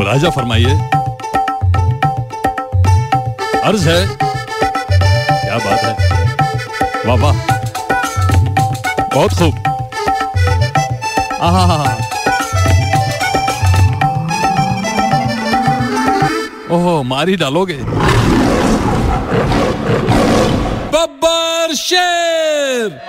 राजा फरमाइए। अर्ज है। क्या बात है, वाह वाह, बहुत खूब। ओहो, मारी डालोगे। बब्बर शेर।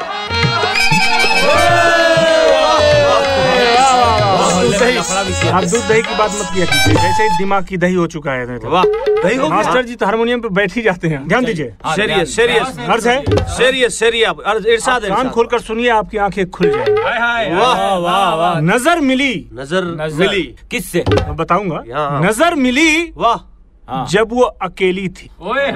आप दूध दही की बात मत किया कीजिए, वैसे ही दिमाग की दही हो चुका है। वाह, दही हो गया। मास्टर जी तो हारमोनियम पे बैठ ही जाते हैं, ध्यान दीजिए। सीरियस सीरियस अर्ज है, सीरियस सीरियस अर्ज, इरशाद कान खोलकर सुनिए, आपकी आंखें खुल जाएंगी। वाह वाह वाह। नजर मिली, नजर मिली किससे? मैं बताऊंगा। हाँ। नजर मिली वाह, जब वो अकेली थी।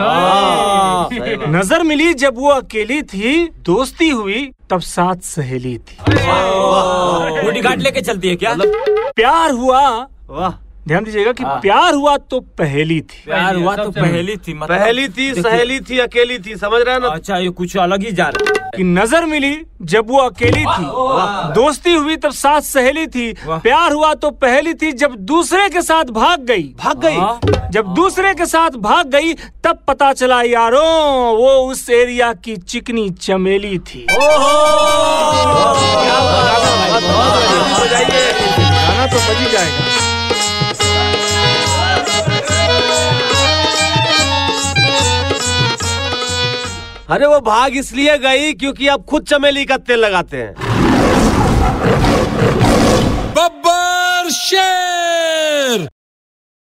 नजर मिली जब वो अकेली थी, दोस्ती हुई तब साथ सहेली थी। बॉडी गार्ड लेके चलती है क्या? प्यार हुआ, वाह, ध्यान दीजिएगा कि प्यार हुआ तो पहेली थी। प्यार हुआ तो पहली थी, मतलब पहली थी, सहेली थी, अकेली थी, समझ रहे हैं ना? अच्छा, ये कुछ अलग ही जा रहा है। कि नजर मिली जब वो अकेली थी, दोस्ती हुई तब साथ सहेली थी, प्यार हुआ तो पहेली थी, जब दूसरे के साथ भाग गई, जब दूसरे के साथ भाग गई तब पता चला यारों वो उस एरिया की चिकनी चमेली थी। गाना तो बज ही जाएगा। अरे वो भाग इसलिए गई क्योंकि आप खुद चमेली का तेल लगाते हैं।